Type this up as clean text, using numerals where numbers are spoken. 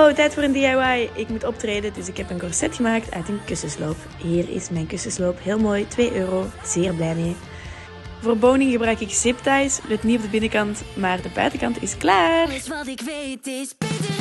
Hallo, tijd voor een DIY. Ik moet optreden, dus ik heb een corset gemaakt uit een kussensloop. Hier is mijn kussensloop. Heel mooi, 2 euro. Zeer blij mee. Voor boning gebruik ik zipties. Let niet op de binnenkant, maar de buitenkant is klaar. Alles wat ik weet is beter.